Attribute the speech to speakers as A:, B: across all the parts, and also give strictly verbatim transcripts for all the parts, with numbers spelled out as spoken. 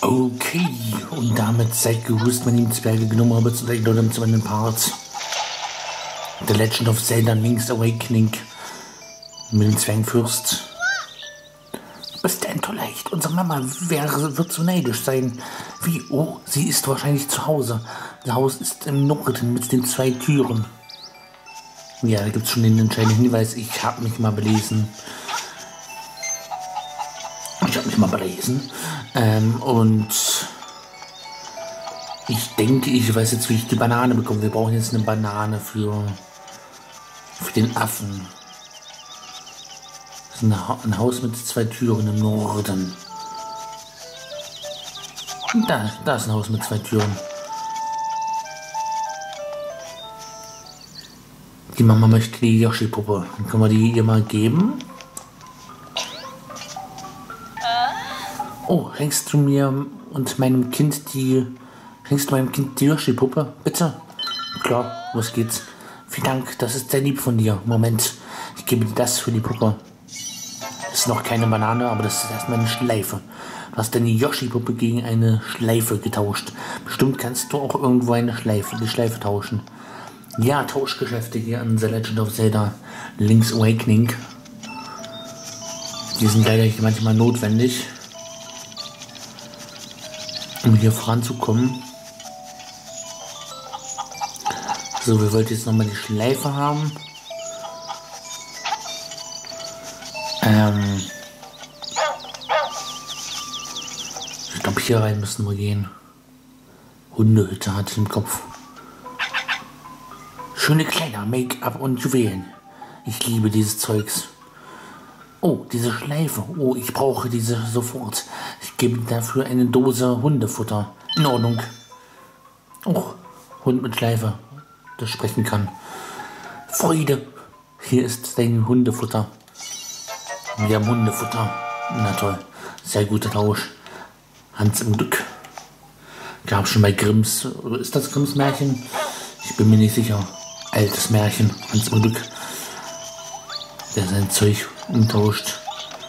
A: Okay, und damit seid gegrüßt, meine lieben Zwerge, genommen habe zu der Leute zu meinem Part The Legend of Zelda Link's Awakening mit dem Zwergenfürst. Du bist enttäuscht. Unsere Mama wäre, wird so neidisch sein. Wie? Oh, sie ist wahrscheinlich zu Hause. Das Haus ist im Norden mit den zwei Türen. Ja, da gibt es schon den entscheidenden Hinweis. Ich habe mich mal belesen. Ich habe mich mal belesen. Ähm, und ich denke, ich weiß jetzt, wie ich die Banane bekomme. Wir brauchen jetzt eine Banane für, für den Affen. Das ist ein, ha ein Haus mit zwei Türen im Norden. Da, da ist ein Haus mit zwei Türen. Die Mama möchte die Yoshi-Puppe. Dann können wir die ihr mal geben. Oh, schenkst du mir und meinem Kind die... Schenkst du meinem Kind die Yoshi-Puppe? Bitte? Klar, los geht's. Vielen Dank, das ist sehr lieb von dir. Moment, ich gebe dir das für die Puppe. Das ist noch keine Banane, aber das ist erstmal eine Schleife. Du hast deine Yoshi-Puppe gegen eine Schleife getauscht. Bestimmt kannst du auch irgendwo eine Schleife, die Schleife tauschen. Ja, Tauschgeschäfte hier an The Legend of Zelda Link's Awakening. Die sind leider manchmal notwendig, um hier voranzukommen. So, wir wollten jetzt nochmal die Schleife haben. Ähm ich glaube, hier rein müssen wir gehen. Hundehütte hat im Kopf. Schöne Kleider, Make-up und Juwelen. Ich liebe dieses Zeugs. Oh, diese Schleife. Oh, ich brauche diese sofort. Ich gebe dafür eine Dose Hundefutter. In Ordnung. Oh, Hund mit Schleife, das sprechen kann. Freude. Hier ist dein Hundefutter. Wir haben Hundefutter. Na toll. Sehr guter Tausch. Hans im Glück. Gab schon bei Grimms. Oder ist das Grimms Märchen? Ich bin mir nicht sicher. Altes Märchen. Hans im Glück. Der sein Zeug umtauscht.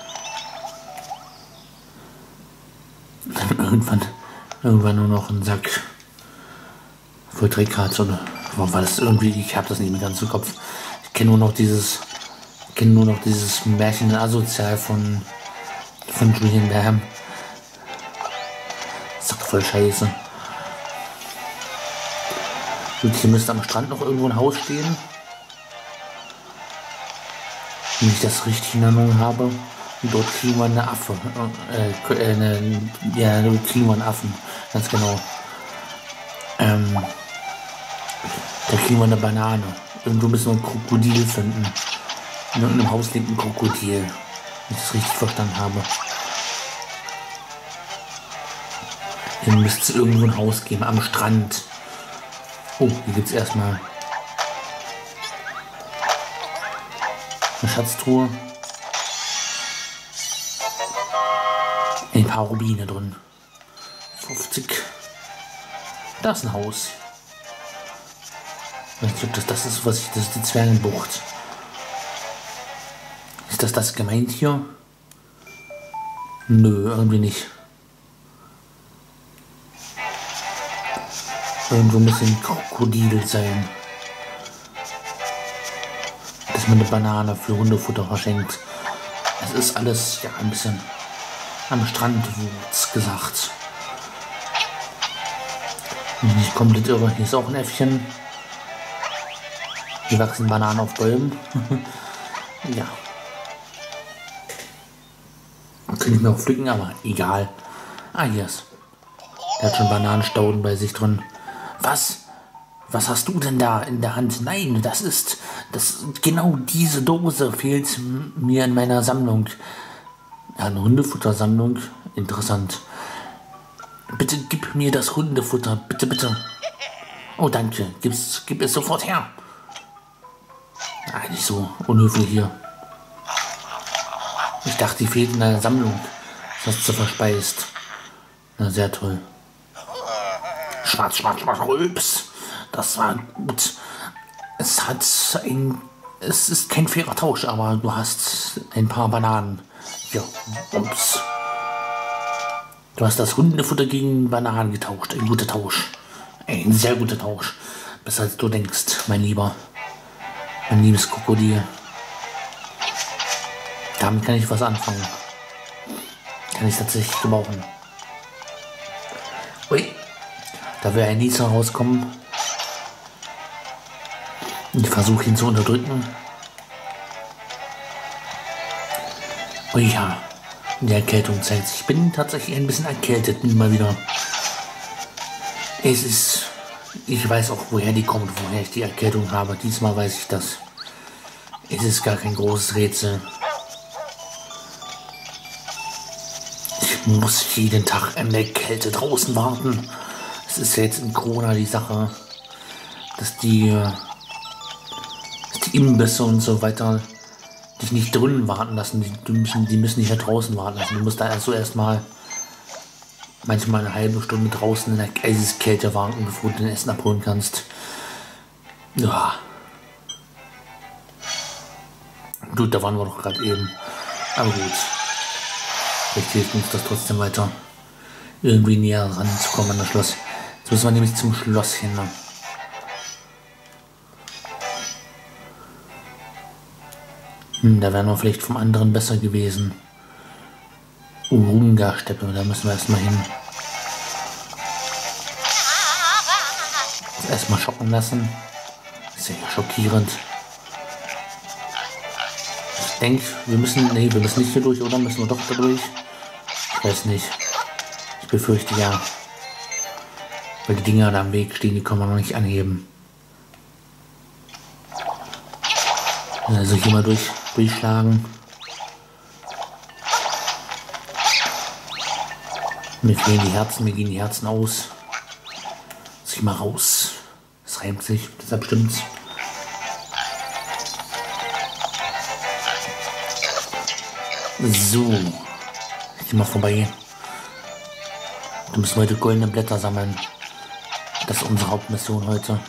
A: Dann irgendwann, irgendwann nur noch ein Sack voll Dreck hat. Oder war das irgendwie? Ich habe das nicht mehr ganz im Kopf. Ich kenne nur noch dieses, kenne nur noch dieses Märchen Asozial von von Julian Bam. Sagt voll Scheiße. Und hier müsste am Strand noch irgendwo ein Haus stehen. Wenn ich das richtig in Erinnerung habe. Und dort kriegen wir eine Affe. Äh, äh, eine, ja, dort kriegen wir einen Affen. Ganz genau. Ähm, da kriegen wir eine Banane. Irgendwo müssen wir ein Krokodil finden. In irgendeinem Haus liegt ein Krokodil. Wenn ich das richtig verstanden habe. Hier müsste es irgendwo ein Haus geben. Am Strand. Oh, hier gibt es erstmal eine Schatztruhe. Ein paar Rubine drin. fünfzig. Da ist ein Haus. Ich weiß nicht, ob das das ist, was ich. Das ist die Zwergenbucht. Ist das das gemeint hier? Nö, irgendwie nicht. Irgendwo muss ein Krokodil sein. Dass man eine Banane für Hundefutter verschenkt. Es ist alles ja ein bisschen am Strand, wurd's gesagt. Nicht komplett irre. Hier ist auch ein Äffchen. Hier wachsen Bananen auf Bäumen. Ja. Könnte ich mir auch pflücken, aber egal. Ah, hier ist. Der hat schon Bananenstauden bei sich drin. Was? Was hast du denn da in der Hand? Nein, das ist, das genau diese Dose fehlt mir in meiner Sammlung. Ja, eine Hundefuttersammlung. Interessant. Bitte gib mir das Hundefutter. Bitte, bitte. Oh, danke. Gib's, gib es sofort her. Ah, nicht so unhöflich hier. Ich dachte, die fehlt in deiner Sammlung. Das hast du verspeist. Na, sehr toll. Schwarz, schwarz, schwarz, rülps. Das war gut. Es hat ein... Es ist kein fairer Tausch, aber du hast ein paar Bananen. Ja, ups. Du hast das Hundefutter gegen Bananen getauscht. Ein guter Tausch. Ein sehr guter Tausch. Besser als du denkst, mein Lieber. Mein liebes Krokodil. Damit kann ich was anfangen. Kann ich tatsächlich gebrauchen. Ui. Da will ein Nieser rauskommen. Ich versuche ihn zu unterdrücken. Oh ja, die Erkältung zeigt sich. Ich bin tatsächlich ein bisschen erkältet, mal wieder. Es ist, ich weiß auch, woher die kommt, woher ich die Erkältung habe. Diesmal weiß ich das. Es ist gar kein großes Rätsel. Ich muss jeden Tag in der Kälte draußen warten. Es ist ja jetzt in Corona die Sache, dass die, dass die Imbisse und so weiter dich nicht drinnen warten lassen. Die, die, müssen, die müssen dich ja draußen warten lassen. Du musst da also erstmal manchmal eine halbe Stunde draußen in der Eiseskälte warten, bevor du dein Essen abholen kannst. Ja. Gut, da waren wir doch gerade eben. Aber gut. Vielleicht hilft uns das trotzdem weiter, irgendwie näher ranzukommen an das Schloss. Jetzt müssen wir nämlich zum Schloss hin. Hm, da wären wir vielleicht vom anderen besser gewesen. Urunga-Steppe, da müssen wir erstmal hin. Jetzt erstmal schocken lassen. Sehr schockierend. Ich denke, wir müssen. Nee, wir müssen nicht hier durch, oder? Müssen wir doch da durch? Ich weiß nicht. Ich befürchte ja. Weil die Dinger da am Weg stehen, die können wir noch nicht anheben. Also hier mal durch, durchschlagen. Mir fehlen die Herzen, mir gehen die Herzen aus. Zieh mal raus. Das reimt sich, deshalb stimmt's. So. Ich geh mal vorbei. Da müssen wir heute goldene Blätter sammeln. Das ist unsere Hauptmission heute.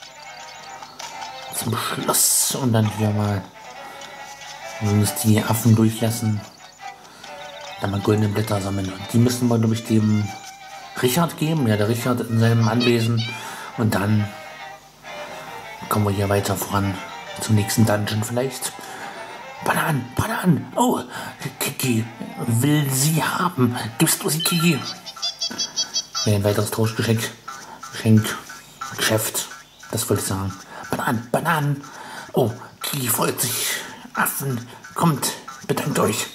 A: Zum Schluss. Und dann hier mal. Wir müssen die Affen durchlassen. Dann mal goldene Blätter sammeln. Und die müssen wir, glaube ich, dem Richard geben. Ja, der Richard in seinem Anwesen. Und dann kommen wir hier weiter voran. Zum nächsten Dungeon vielleicht. Bananen, Bananen. Oh, Kiki will sie haben. Gibst du sie, Kiki? Ja, ein weiteres Tauschgeschenk. Geschenk. Geschäft. Das wollte ich sagen. Bananen, Bananen. Oh, Kiki freut sich. Affen, kommt, bedankt euch.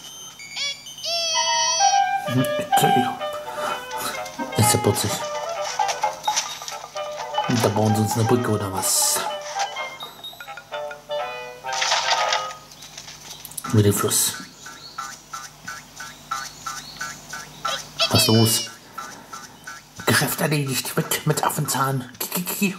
A: Ist ja putzig. Und da bauen sie uns eine Brücke oder was? Mit dem Fluss. Was los? Geschäft erledigt. Weg mit Affenzahn. Kiki.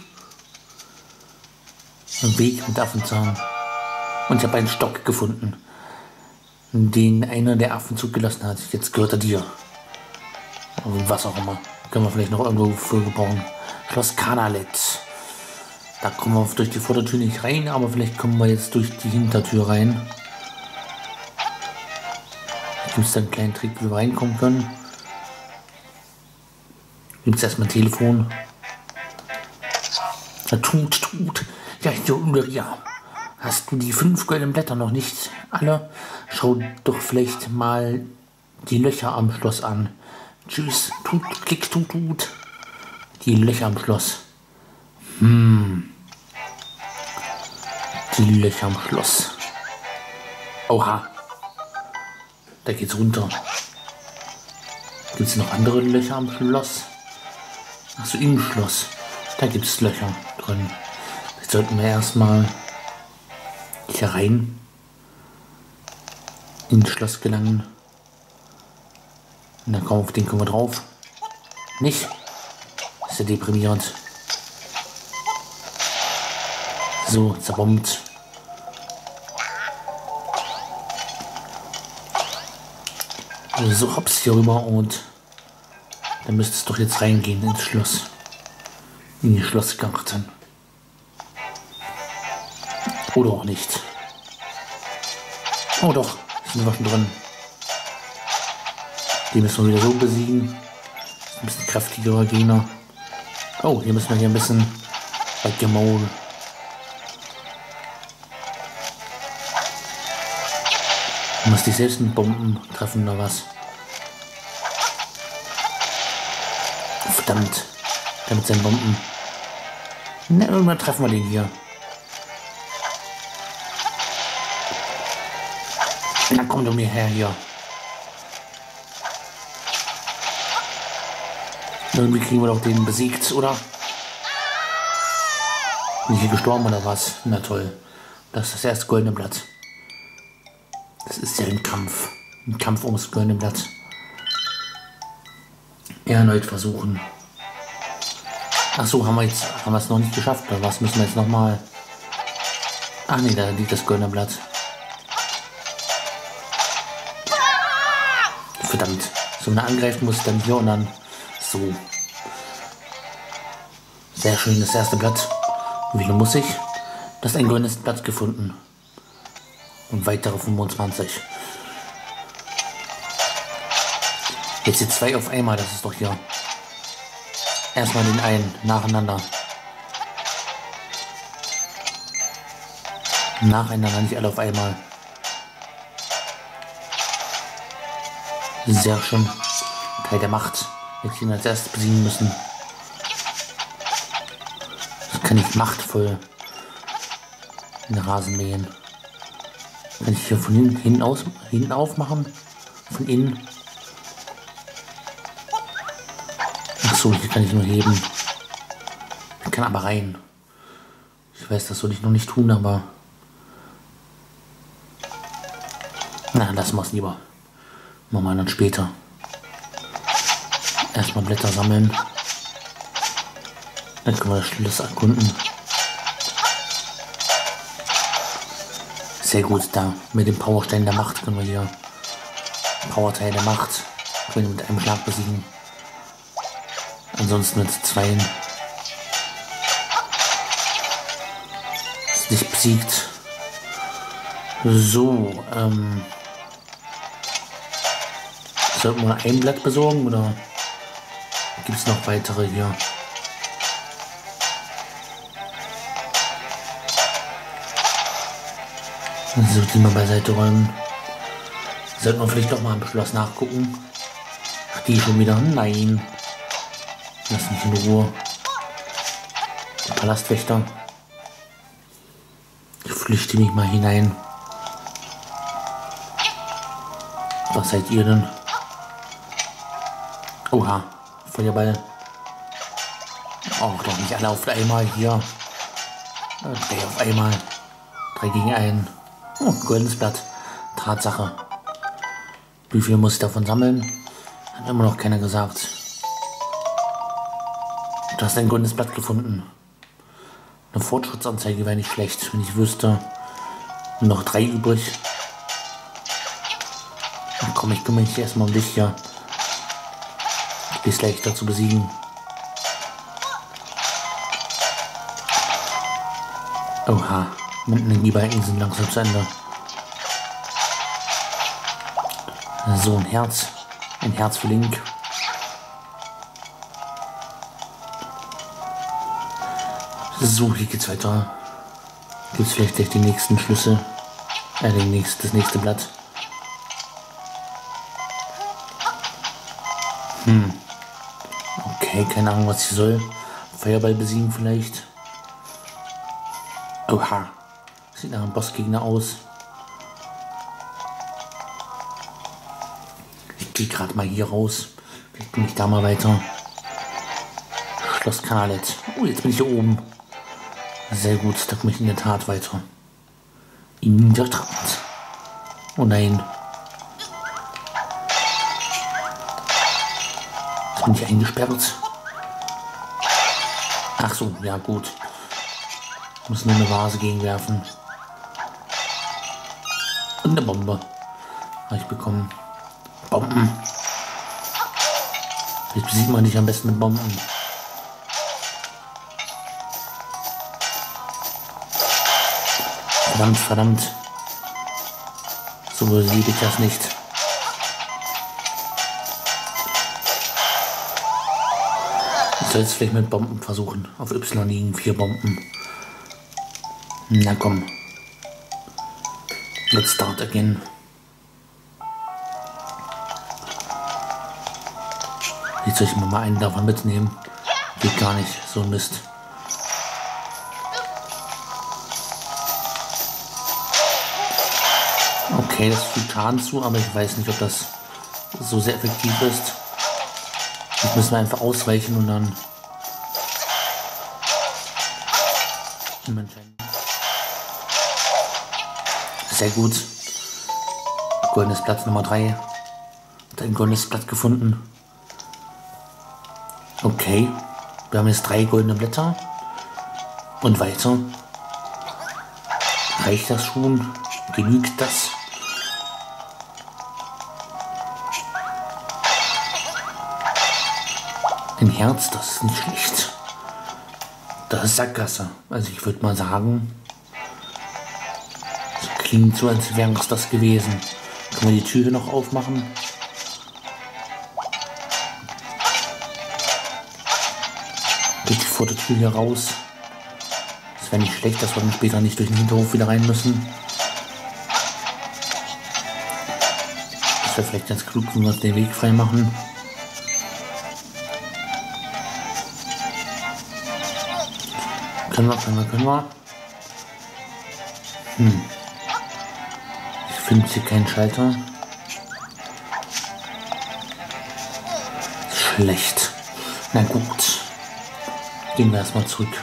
A: Ein Weg mit Affenzahn. Und ich habe einen Stock gefunden, den einer der Affen zugelassen hat. Jetzt gehört er dir. Also was auch immer. Können wir vielleicht noch irgendwo für gebrauchen. Schloss Kanalet. Da kommen wir durch die Vordertür nicht rein, aber vielleicht kommen wir jetzt durch die Hintertür rein. Gibt es da einen kleinen Trick, wie wir reinkommen können? Gibt es erstmal ein Telefon. Ja, tut, tut. Ja, hier, Uleria. Hast du die fünf goldenen Blätter noch nicht alle? Schau doch vielleicht mal die Löcher am Schloss an. Tschüss, tut, klick, tut, tut. Die Löcher am Schloss. Hm. Die Löcher am Schloss. Oha. Da geht's runter. Gibt es noch andere Löcher am Schloss? Achso, im Schloss. Da gibt es Löcher drin. Jetzt sollten wir erstmal hier rein ins Schloss gelangen. Und dann kommen wir auf den kommen wir drauf. Nicht? Ist ja deprimierend. So, zerbombt. So, hops hier rüber und dann müsste es doch jetzt reingehen ins Schloss. In den Schlossgarten. Oder auch nicht. Oh doch, sind wir schon drin. Die müssen wir wieder so besiegen. Ein bisschen kräftigerer Gegner. Oh, hier müssen wir hier ein bisschen weggemolen. Muss dich selbst mit Bomben treffen oder was? Verdammt. Der mit seinen Bomben. Na, irgendwann treffen wir den hier. Na komm du mir her hier. Irgendwie kriegen wir doch den besiegt, oder? Bin ich hier gestorben oder was? Na toll. Das ist das erste goldene Blatt. Das ist ja ein Kampf. Ein Kampf ums goldene Blatt. Erneut versuchen. Ach so, haben wir jetzt haben wir es noch nicht geschafft, oder was müssen wir jetzt nochmal? Ach nee, da liegt das goldene Blatt. Verdammt. So, wenn er angreifen muss, dann hier und dann so. Sehr schön, das erste Blatt. Wie viel muss ich? Das ist ein goldenes Blatt gefunden. Und weitere fünfundzwanzig. Jetzt hier zwei auf einmal, das ist doch hier. Erstmal den einen, nacheinander. Nacheinander, nicht alle auf einmal. Sehr schön. Teil der Macht. Jetzt ihn als erstes besiegen müssen. Das kann ich machtvoll in den Rasen mähen. Kann ich hier von hinten, hinten, aus, hinten aufmachen? Von innen? Achso, hier kann ich nur heben. Ich kann aber rein. Ich weiß, das soll ich noch nicht tun, aber... Na, lassen wir es lieber. Machen wir dann später. Erstmal Blätter sammeln. Dann können wir das Schloss erkunden. Sehr gut, da mit dem Powerstein der Macht können wir hier Powerteil der Macht können wir mit einem Schlag besiegen. Ansonsten mit zweien ist nicht besiegt. So, ähm, sollten wir ein Blatt besorgen oder gibt es noch weitere hier? So, die mal beiseite räumen. Sollten wir vielleicht doch mal im Schloss nachgucken. Ach, die schon wieder? Nein. Lass mich in Ruhe. Der Palastwächter. Ich flüchte mich mal hinein. Was seid ihr denn? Oha, Feuerball. Auch doch nicht alle auf einmal hier. Drei auf einmal. Drei gegen einen. Oh, goldenes Blatt. Tatsache. Wie viel muss ich davon sammeln? Hat immer noch keiner gesagt. Du hast ein goldenes Blatt gefunden. Eine Fortschrittsanzeige wäre nicht schlecht, wenn ich wüsste. Noch drei übrig. Ach komm, ich kümmere mich erstmal um dich hier. Du bist leichter zu besiegen. Oha. Die Balken sind langsam zu Ende. So, ein Herz. Ein Herz für Link. So, hier geht's weiter. Gibt's vielleicht gleich die nächsten Schlüssel. Äh, den nächsten, das nächste Blatt. Hm. Okay, keine Ahnung, was ich soll. Feuerball besiegen vielleicht. Oha. Sieht nach einem Bossgegner aus. Ich gehe gerade mal hier raus. Vielleicht bin ich da mal weiter. Schloss Kanalet. Oh, jetzt bin ich hier oben. Sehr gut, da komme ich in der Tat weiter. In der Tat. Oh nein. Jetzt bin ich eingesperrt. Ach so, ja gut. Ich muss nur eine Vase gegenwerfen. Und eine Bombe. Habe ich bekommen. Bomben. Jetzt besiegt man dich am besten mit Bomben. Verdammt, verdammt. So besiege ich das nicht. soll es vielleicht mit Bomben versuchen. Auf Y liegen vier Bomben. Na komm. Let's start again. Jetzt soll ich mir mal einen davon mitnehmen. Geht gar nicht, so ein Mist. Okay, das fügt Schaden zu, aber ich weiß nicht, ob das so sehr effektiv ist. Jetzt müssen wir einfach ausweichen und dann... Sehr gut. Goldenes Blatt Nummer drei. Hat ein goldenes Blatt gefunden. Okay. Wir haben jetzt drei goldene Blätter. Und weiter. Reicht das schon? Genügt das? Ein Herz, das ist nicht schlecht. Das ist Sackgasse. Also ich würde mal sagen, das klingt so, als wäre es das gewesen. Können wir die Tür noch aufmachen? Geht die vor der Tür hier raus. Das wäre nicht schlecht, dass wir dann später nicht durch den Hinterhof wieder rein müssen. Das wäre vielleicht ganz klug, wenn wir den Weg frei machen. Können wir, können wir, können wir. Hm. Ich finde hier keinen Schalter. Schlecht. Na gut. Gehen wir erstmal zurück.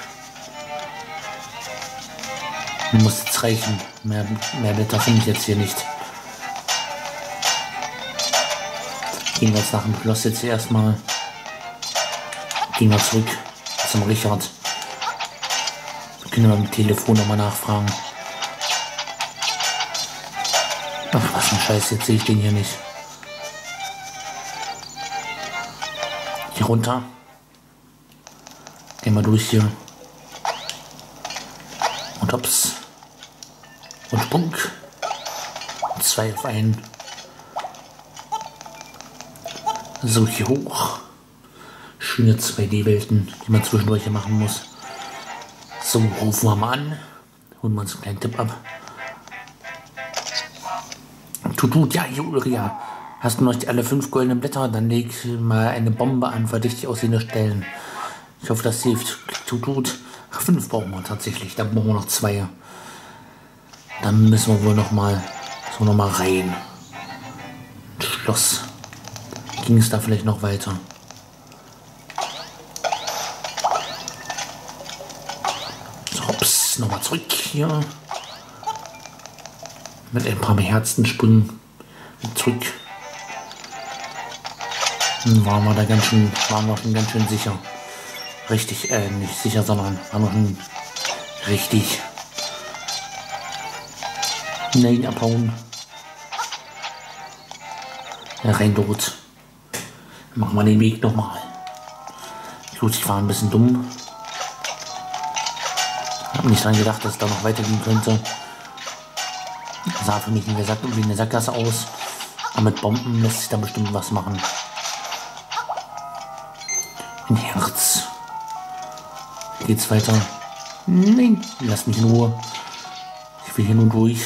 A: Muss jetzt reichen. Mehr, mehr Blätter finde ich jetzt hier nicht. Gehen wir jetzt nach dem Schloss jetzt hier erstmal. Gehen wir zurück zum Richard. Können wir mit dem Telefon nochmal nachfragen. Ach, was ein Scheiß, jetzt sehe ich den hier nicht. Hier runter. Gehen wir durch hier. Und hops. Und bunk. Zwei auf einen. So, hier hoch. Schöne zwei D-Welten, die man zwischendurch hier machen muss. So, rufen wir mal an. Holen wir uns einen kleinen Tipp ab. Tutut, ja, hier Ulria. Hast du noch alle fünf goldenen Blätter? Dann leg mal eine Bombe an verdächtig aussehende Stellen. Ich hoffe, das hilft. Tutut. Ach, fünf brauchen wir tatsächlich. Dann brauchen wir noch zwei. Dann müssen wir wohl noch mal so noch mal rein. Schloss. Ging es da vielleicht noch weiter? Nochmal zurück hier. Mit ein paar mehr Herzensprüngen zurück. Dann waren wir da ganz schön, waren wir schon ganz schön sicher. Richtig, äh, nicht sicher, sondern waren wir schon richtig. Nein, abhauen. Ja, rein dort. Machen wir den Weg nochmal. Gut, ich war ein bisschen dumm. Ich habe nicht dran gedacht, dass es da noch weitergehen könnte. Sah für mich wie eine Sackgasse aus. Aber mit Bomben lässt sich da bestimmt was machen. Ein Herz. Geht's weiter? Nein, lass mich in Ruhe. Ich will hier nur durch.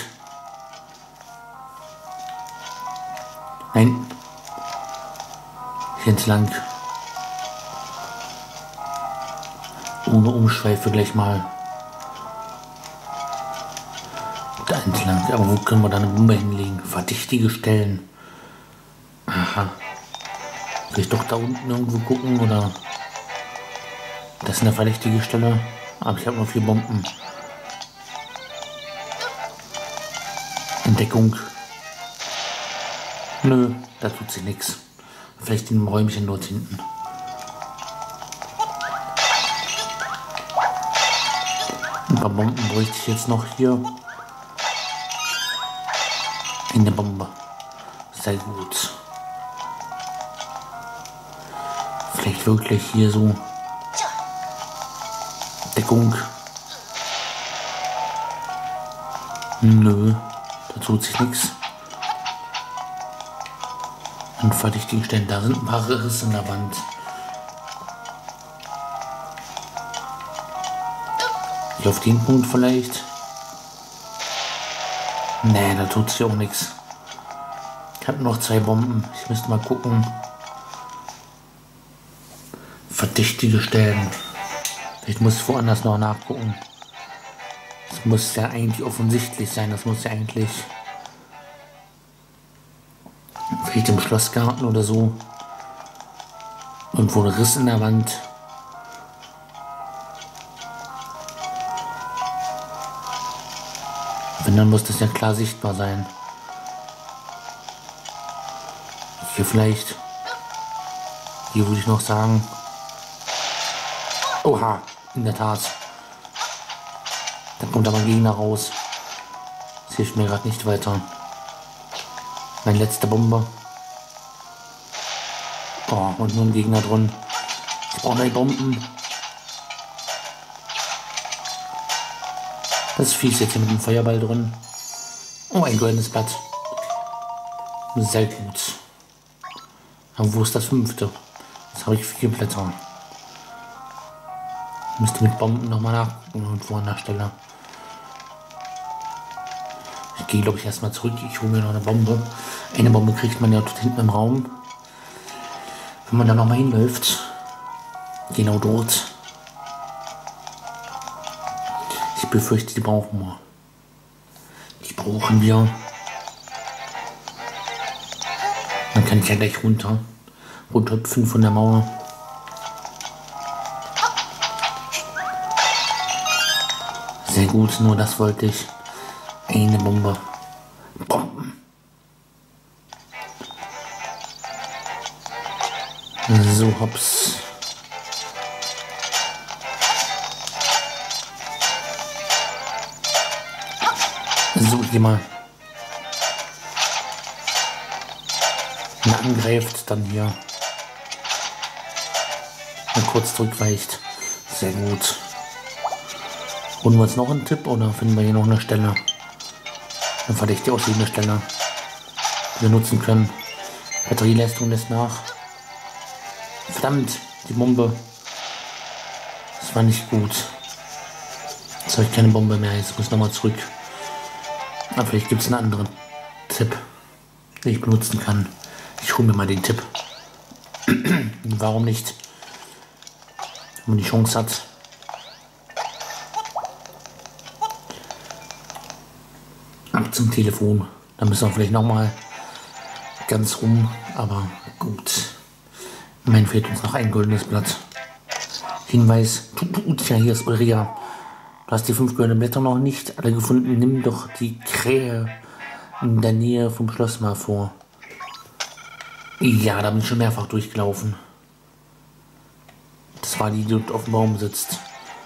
A: Nein. Hier entlang. Ohne Umschweife gleich mal. Da entlang. Aber wo können wir da eine Bombe hinlegen? Verdächtige Stellen. Aha. Soll ich doch da unten irgendwo gucken oder? Das ist eine verdächtige Stelle. Aber ich habe noch vier Bomben. Entdeckung. Nö, da tut sich nichts. Vielleicht in einem Räumchen dort hinten. Ein paar Bomben bräuchte ich jetzt noch hier. Eine Bombe. Sehr gut. Vielleicht wirklich hier so. Deckung. Nö, da tut sich nichts. An verdächtigen Stellen, da sind ein paar Risse in der Wand. Hier auf den Punkt vielleicht. Nee, da tut sich auch nichts. Ich habe noch zwei Bomben. Ich müsste mal gucken. Verdächtige Stellen. Ich muss woanders noch nachgucken. Das muss ja eigentlich offensichtlich sein. Das muss ja eigentlich... Vielleicht im Schlossgarten oder so. Irgendwo ein Riss in der Wand. Wenn, dann muss das ja klar sichtbar sein. Hier vielleicht. Hier würde ich noch sagen. Oha, in der Tat. Da kommt aber ein Gegner raus. Das hilft mir gerade nicht weiter. Mein letzter Bomber. Oh, und nur ein Gegner drin. Ich brauche neue Bomben. Das ist fies jetzt hier mit dem Feuerball drin. Oh, ein goldenes Blatt. Sehr gut. Aber wo ist das fünfte? Jetzt habe ich vier Blätter. Ich müsste mit Bomben nochmal nachgucken irgendwo an der Stelle. Ich gehe, glaube ich, erstmal zurück. Ich hole mir noch eine Bombe. Eine Bombe kriegt man ja dort hinten im Raum. Wenn man da nochmal hinläuft. Genau dort. Ich befürchte, die brauchen wir. Die brauchen wir. Dann kann ich ja gleich runter. Runterhüpfen von der Mauer. Sehr gut, nur das wollte ich. Eine Bombe. Bomben. So, hops. So, jemand angreift, dann hier mal kurz zurückweicht. Sehr gut. Holen wir uns noch einen Tipp oder finden wir hier noch eine Stelle? Eine verdächtig aussehende Stelle, die wir nutzen können. Batterieleistung lässt nach. Verdammt, die Bombe. Das war nicht gut. Jetzt habe ich keine Bombe mehr. Jetzt muss ich nochmal zurück. Aber vielleicht gibt es einen anderen Tipp, den ich benutzen kann. Ich hole mir mal den Tipp. Warum nicht? Wenn man die Chance hat. Ab zum Telefon. Da müssen wir vielleicht nochmal ganz rum. Aber gut. Immerhin fehlt uns noch ein goldenes Blatt. Hinweis. Tja, hier ist Ulrika. Du hast die fünf goldenen Blätter noch nicht alle gefunden. Nimm doch die Krähe in der Nähe vom Schloss mal vor. Ja, da bin ich schon mehrfach durchgelaufen. Das war die, die dort auf dem Baum sitzt.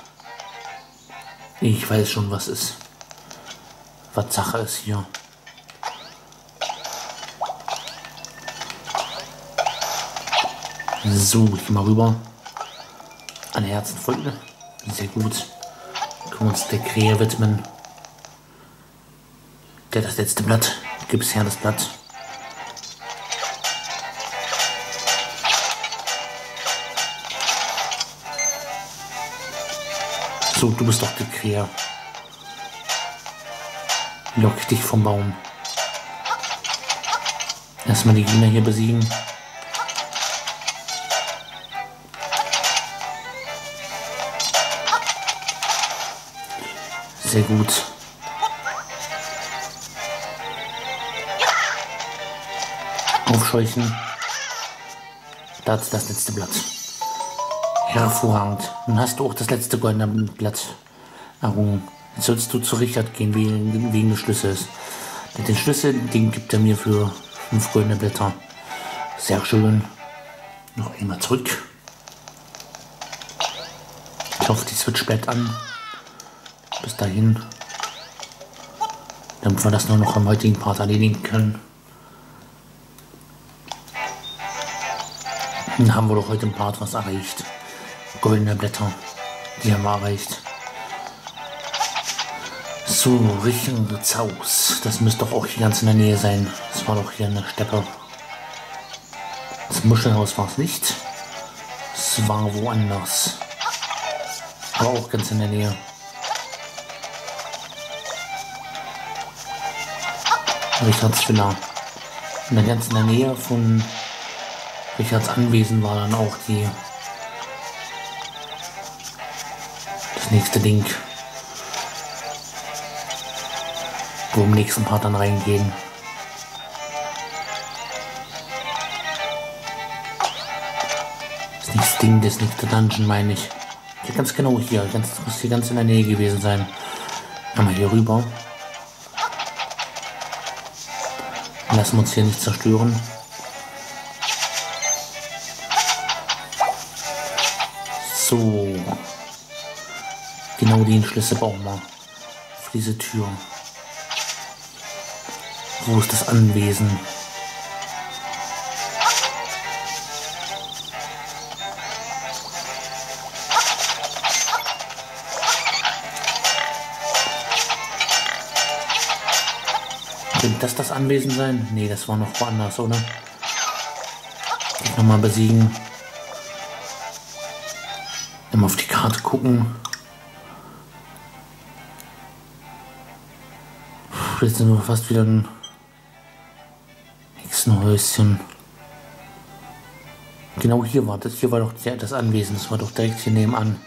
A: Ich weiß schon, was ist. Was Sache ist hier. So, ich geh mal rüber. An Herzenfolge. Sehr gut. Können wir uns der Krähe widmen. Der das letzte Blatt. Gib's her, das Blatt. So, du bist doch die Krähe. Lock dich vom Baum. Erstmal die Gegner hier besiegen. Sehr gut. Aufscheuchen. Das ist das letzte Blatt. Hervorragend. Dann hast du auch das letzte goldene Blatt errungen. Jetzt sollst du zu Richard gehen, wegen, wegen des Schlüssels. Den Schlüssel, den gibt er mir für fünf goldene Blätter. Sehr schön. Noch einmal zurück. Ich hoffe, die Switch bleibt an. Bis dahin. Damit wir das nur noch am heutigen Part erledigen können. Dann haben wir doch heute im Part was erreicht. Goldene Blätter. Die haben wir erreicht. So, Richtung Haus. Das müsste doch auch hier ganz in der Nähe sein. Das war doch hier eine Steppe. Das Muschelhaus war es nicht. Es war woanders. Aber auch ganz in der Nähe. Richards Villa. Und dann ganz in der Nähe von Richards Anwesen war dann auch die das nächste Ding, wo im nächsten Part dann reingehen. Das nächste Ding, das nächste Dungeon, meine ich. Ja, ganz genau hier, ganz, muss hier ganz in der Nähe gewesen sein. Einmal hier rüber. Lassen wir uns hier nicht zerstören. So. Genau den Schlüssel brauchen wir. Für diese Tür. Wo ist das Anwesen? Könnte das das Anwesen sein? Nee, das war noch woanders, oder? Nochmal besiegen. Immer auf die Karte gucken. Jetzt sind wir fast wieder ein Hexenhäuschen. Genau hier war das. Hier war doch das Anwesen. Das war doch direkt hier nebenan.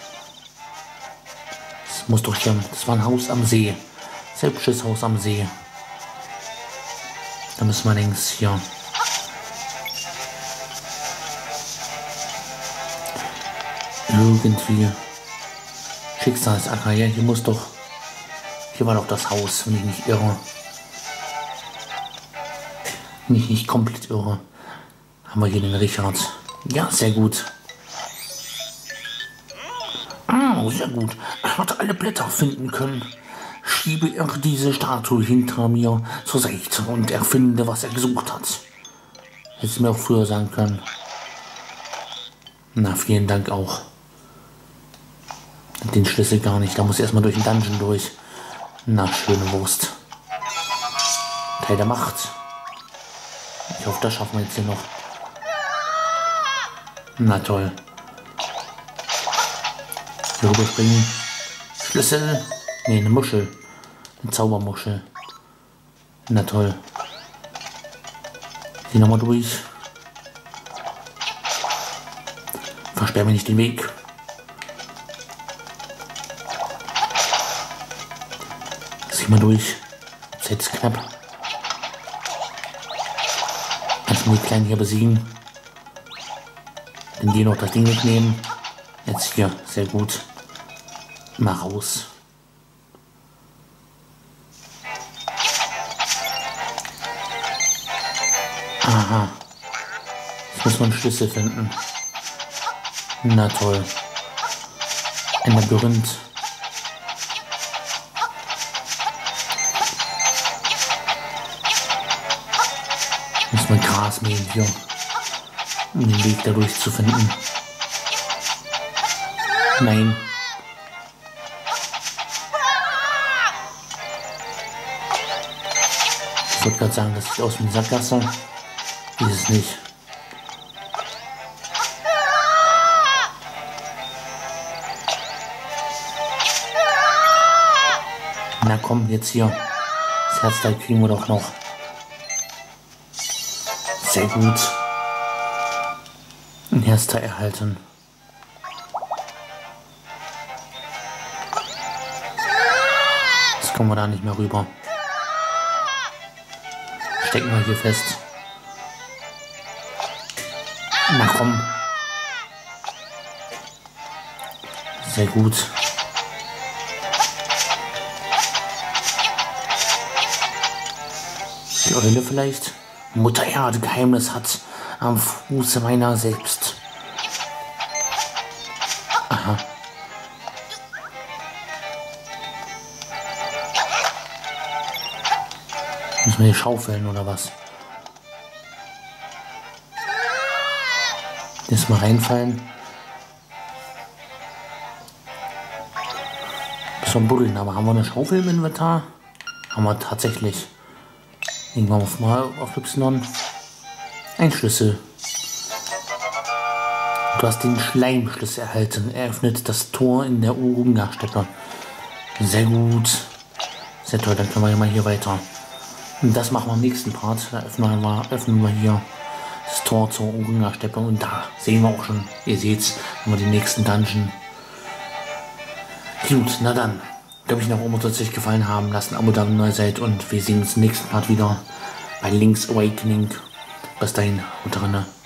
A: Das muss doch hier. Das war ein Haus am See. Selbstes Haus am See. Da müssen wir links hier. Irgendwie. Schicksalsacker. Ja, hier muss doch. Hier war doch das Haus, wenn ich nicht irre. Wenn ich nicht komplett irre. Haben wir hier den Richard. Ja, sehr gut. Ah, sehr gut. Er hat alle Blätter finden können. Schiebe er diese Statue hinter mir zur Seite und er finde, was er gesucht hat. Hätte es mir auch früher sagen können. Na, vielen Dank auch. Den Schlüssel gar nicht. Da muss ich erstmal durch den Dungeon durch. Na, schöne Wurst. Teil der Macht. Ich hoffe, das schaffen wir jetzt hier noch. Na toll. Hier rüberspringen. Schlüssel. Ne, eine Muschel. Eine Zaubermuschel. Na toll. Hier nochmal durch. Versperr mir nicht den Weg. Zieh mal durch. Zeit ist knapp. Kannst du die Kleinen hier besiegen? Dann die noch das Ding mitnehmen. Jetzt hier. Sehr gut. Mal raus. Aha. Jetzt muss man einen Schlüssel finden. Na toll. Ein Labyrinth. Muss man Gras mähen hier, um den Weg dadurch zu finden. Nein. Ich wollte gerade sagen, das sieht aus wie eine Sackgasse. Ist es nicht. Na komm, jetzt hier. Das Herzteil kriegen wir doch noch. Sehr gut. Ein Herzteil erhalten. Jetzt kommen wir da nicht mehr rüber. Stecken wir hier fest. Na komm. Sehr gut. Die Eule vielleicht? Mutter Erde Geheimnis hat am Fuße meiner selbst. Aha. Müssen wir hier schaufeln oder was? Jetzt mal reinfallen. Bis zum Buddeln, aber haben wir eine Schaufel im Inventar? Haben wir tatsächlich. Irgendwann auf mal auf Y. Ein Schlüssel. Du hast den Schleimschlüssel erhalten. Er öffnet das Tor in der Urunga-Stätte. Sehr gut. Sehr toll, dann können wir ja mal hier weiter. Und das machen wir im nächsten Part. Da öffnen wir, öffnen wir hier das Tor zur Uringa-Steppe und da sehen wir auch schon, ihr seht's, haben wir den nächsten Dungeon. Gut, na dann, glaube ich, noch immer soll es euch gefallen haben. Lasst ein Abo da, wenn ihr neu seid und wir sehen uns im nächsten Part wieder bei Link's Awakening. Bis dahin, haut rein.